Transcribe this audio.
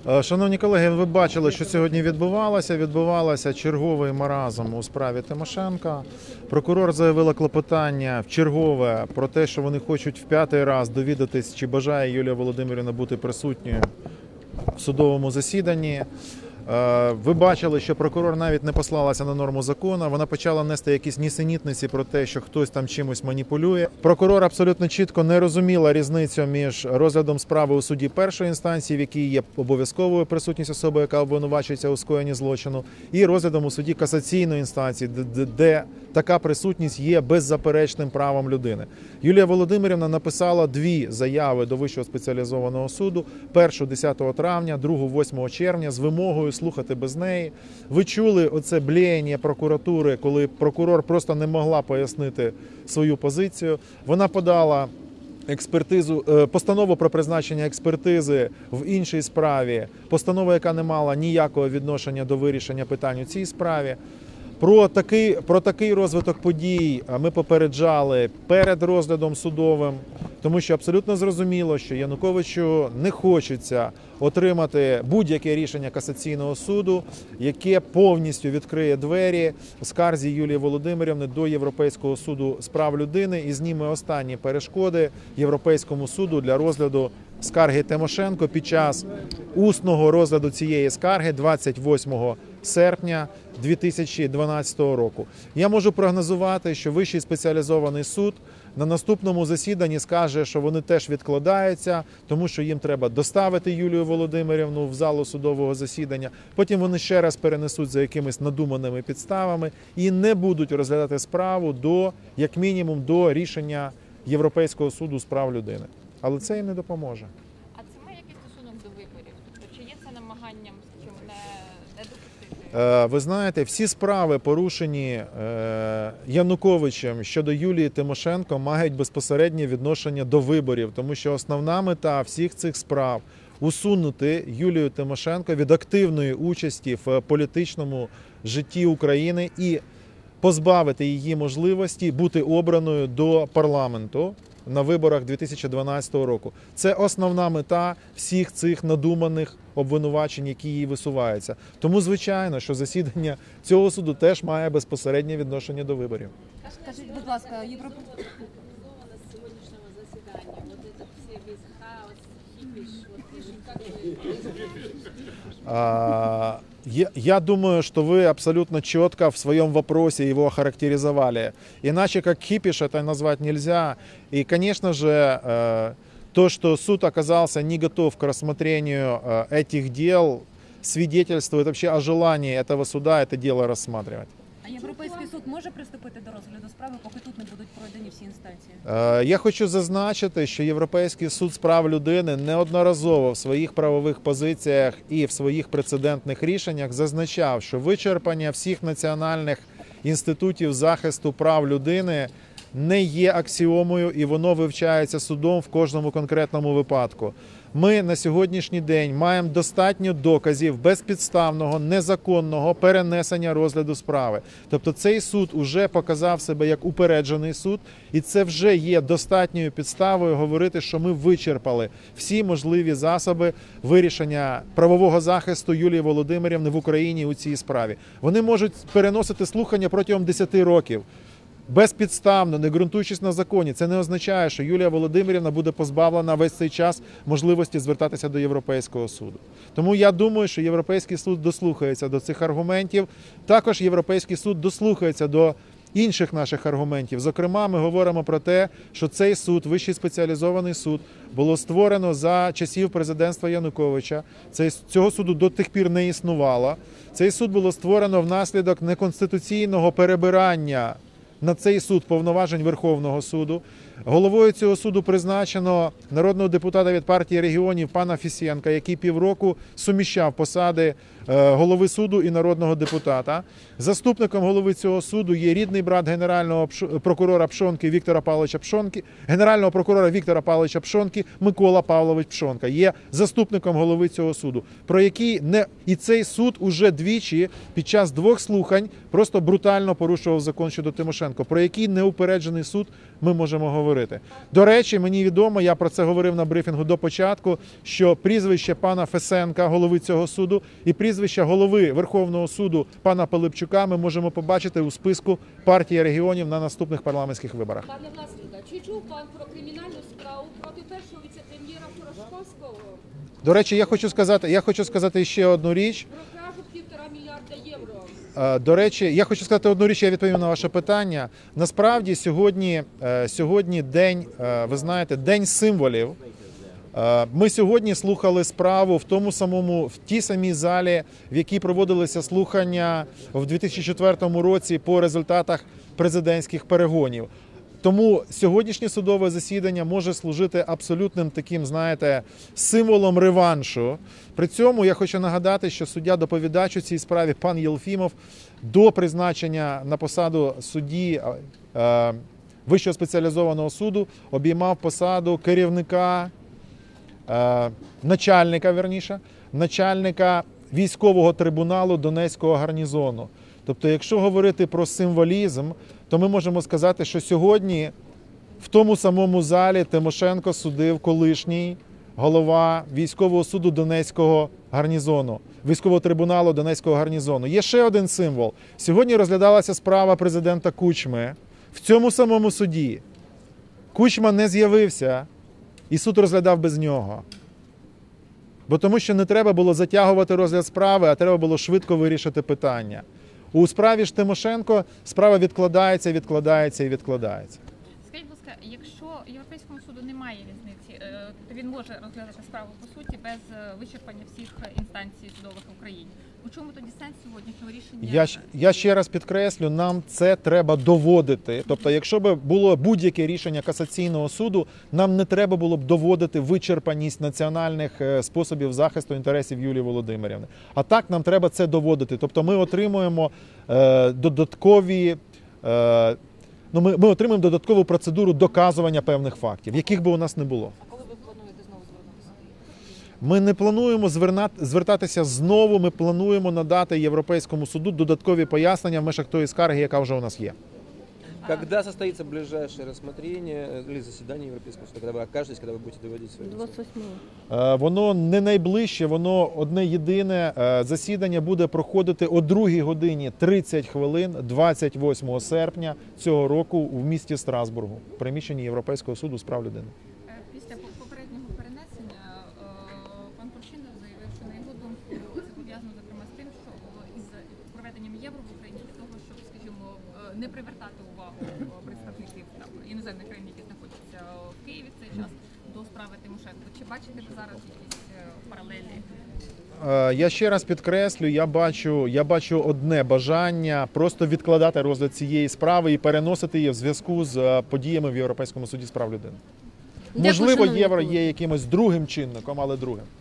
Шановні колеги, ви бачили, що сьогодні відбувалося. Відбувалося черговий маразм у справі Тимошенко. Прокурор заявила клопотання в чергове про те, що вони хочуть в п'ятий раз довідатись, чи бажає Юлія Володимирівна бути присутньою в судовому засіданні. Ви бачили, що прокурор навіть не послалася на норму закону, вона почала нести якісь нісенітниці про те, що хтось там чимось маніпулює. Прокурор абсолютно чітко не розуміла різницю між розглядом справи у суді першої інстанції, в якій є обов'язковою присутність особи, яка обвинувачується у скоєнні злочину, і розглядом у суді касаційної інстанції, де така присутність є беззаперечним правом людини. Юлія Володимирівна написала дві заяви до Вищого спеціалізованого суду, першу 10 травня, другу 8 червня, з вимогою слухати без неї. Ви чули оце блеяння прокуратури, коли прокурор просто не могла пояснити свою позицію. Вона подала постанову про призначення експертизи в іншій справі, постанову, яка не мала ніякого відношення до вирішення питань у цій справі. Про такий розвиток подій ми попереджали перед розглядом судовим, тому що абсолютно зрозуміло, що Януковичу не хочеться отримати будь-яке рішення касаційного суду, яке повністю відкриє двері скарзі Юлії Володимирівни до Європейського суду з прав людини і зніме останні перешкоди Європейському суду для розгляду скарги Тимошенко під час усного розгляду цієї скарги 28 серпня 2012 року. Я можу прогнозувати, що Вищий спеціалізований суд на наступному засіданні скаже, що вони теж відкладаються, тому що їм треба доставити Юлію Володимирівну в залу судового засідання. Потім вони ще раз перенесуть за якимись надуманими підставами і не будуть розглядати справу як мінімум, до рішення Європейського суду з прав людини. Але це їм не допоможе. А це має якийсь стосунок до виборів? Тобто, чи є це намаганням, скажімо, не допустити? Ви знаєте, всі справи, порушені Януковичем щодо Юлії Тимошенко, мають безпосереднє відношення до виборів, тому що основна мета всіх цих справ – усунути Юлію Тимошенко від активної участі в політичному житті України і позбавити її можливості бути обраною до парламенту на виборах 2012 року. Це основна мета всіх цих надуманих обвинувачень, які їй висуваються. Тому, звичайно, що засідання цього суду теж має безпосереднє відношення до виборів. Скажіть, будь ласка, сегодняшнего заседания, вот этот все весь хаос, кипиш, вот Я думаю, что вы абсолютно четко в своем вопросе его охарактеризовали. Иначе как кипиш это назвать нельзя. И, конечно же, то, что суд оказался не готов к рассмотрению этих дел, свидетельствует вообще о желании этого суда это дело рассматривать. а Європейський суд може приступити до розгляду справи, поки тут не будуть пройдені всі інстанції? Я хочу зазначити, що Європейський суд з прав людини неодноразово в своїх правових позиціях і в своїх прецедентних рішеннях зазначав, що вичерпання всіх національних інститутів захисту прав людини не є аксіомою і воно вивчається судом в кожному конкретному випадку. Ми на сьогоднішній день маємо достатньо доказів безпідставного, незаконного перенесення розгляду справи. Тобто цей суд уже показав себе як упереджений суд, і це вже є достатньою підставою говорити, що ми вичерпали всі можливі засоби вирішення правового захисту Юлії Володимирівни в Україні у цій справі. Вони можуть переносити слухання протягом 10 років. Безпідставно, не ґрунтуючись на законі. Це не означає, що Юлія Володимирівна буде позбавлена весь цей час можливості звертатися до Європейського суду. Тому я думаю, що Європейський суд дослухається до цих аргументів. Також Європейський суд дослухається до інших наших аргументів. Зокрема, ми говоримо про те, що цей суд, Вищий спеціалізований суд, було створено за часів президентства Януковича. Цього суду до тих пір не існувало. Цей суд було створено внаслідок неконституційного перебирання на цей суд повноважень Верховного суду. Головою цього суду призначено народного депутата від партії регіонів пана Фісенка, який півроку суміщав посади голови суду і народного депутата. Заступником голови цього суду є рідний брат генерального прокурора Пшонки Віктора Павловича Пшонки, генерального прокурора Віктора Павловича Пшонки Микола Павлович Пшонка. Є заступником голови цього суду, про який і цей суд уже двічі під час 2 слухань просто брутально порушував закон щодо Тимошенко. Про який неупереджений суд ми можемо говорити. говорити. До речі, мені відомо, я про це говорив на брифінгу до початку, що прізвище пана Фесенка, голови цього суду, і прізвище голови Верховного суду пана Пилипчука ми можемо побачити у списку партії регіонів на наступних парламентських виборах. Пане Власенко, чи чув пан про кримінальну справу проти першого віце-прем'єра Порошковського До речі, я хочу сказати ще одну річ. про кражу 1,5 мільярда євро? До речі, я хочу сказати одну річ, я відповім на ваше питання. Насправді сьогодні день, ви знаєте, день символів. Ми сьогодні слухали справу в тій самій залі, в якій проводилися слухання в 2004 році по результатах президентських перегонів. Тому сьогоднішнє судове засідання може служити абсолютним таким, знаєте, символом реваншу. При цьому я хочу нагадати, що суддя-доповідач у цій справі, пан Єлфімов, до призначення на посаду судді Вищого спеціалізованого суду обіймав посаду керівника, начальника військового трибуналу Донецького гарнізону. Тобто, якщо говорити про символізм, то ми можемо сказати, що сьогодні в тому самому залі Тимошенко судив колишній голова військового суду Донецького гарнізону, військового трибуналу Донецького гарнізону. Є ще один символ. Сьогодні розглядалася справа президента Кучми в цьому самому суді. Кучма не з'явився, і суд розглядав без нього. Бо тому що не треба було затягувати розгляд справи, а треба було швидко вирішити питання. У справі ж Тимошенко справа відкладається. Скажіть, будь ласка, якщо Європейському суду немає різниці, то він може розглядати справу по суті без вичерпання всіх інстанцій судових в Україні. У чому тоді сенс сьогоднішнього рішення? Я ще раз підкреслю, нам це треба доводити. Тобто, якщо б було будь-яке рішення касаційного суду, нам не треба було б доводити вичерпаність національних способів захисту інтересів Юлії Володимирівни. А так нам треба це доводити. Тобто ми отримуємо ми отримуємо додаткову процедуру доказування певних фактів, яких би у нас не було. А коли ви плануєте знову звернутися? Ми не плануємо звертатися знову, ми плануємо надати Європейському суду додаткові пояснення в межах тої скарги, яка вже у нас є. Когда состоится ближайшее рассмотрение или заседание Европейского суда, когда вы окажетесь, когда вы будете доводить свои мысли? 28-го. Воно не найближче, воно одне єдине. Засідання буде проходити о 2 годині 30 хвилин 28 серпня цього року в місті Страсбургу, в приміщенні Європейського суду з прав людини. Після попереднього перенесення пан Турчинов заявив, що на його думку це пов'язано зокрема з тим, що із проведенням євро в Україні для того, щоб, скажімо, не привертати увагу представників іноземних країн, які знаходяться в Києві в цей час, до справи Тимошенко. Чи бачите ви зараз якісь паралелі? Я ще раз підкреслю, я бачу одне бажання просто відкладати розгляд цієї справи і переносити її в зв'язку з подіями в Європейському суді з прав людини. Можливо, євро є якимось другим чинником, але другим.